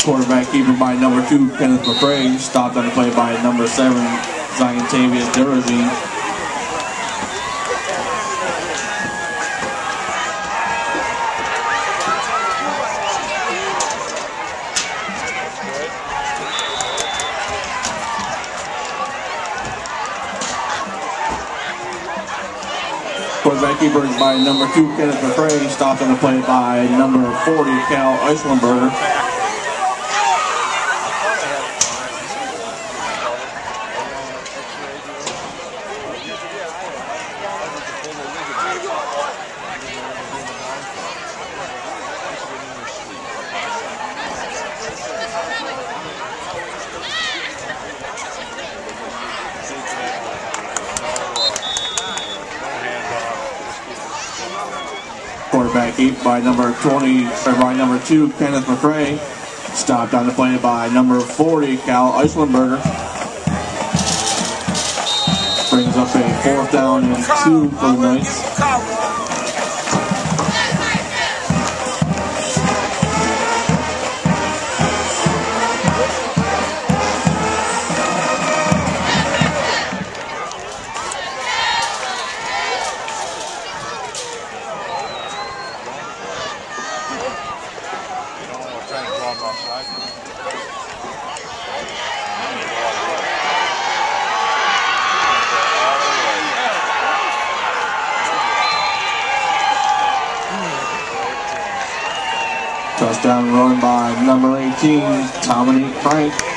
Quarterback keeper by number 2, Kenneth McCray. Stopped on the play by number 7, Zion Tavius Derazine. Quarterback keeper by number 2, Kenneth McCray. Stopped on the play by number 40, Cal Eislenberger. Quarterback keep by number 2, Kenneth McCray. Stopped on the play by number 40, Cal Eislenberger. Brings up a 4th down and 2 for the Knights. Touchdown run by number 18, Dominique Frank.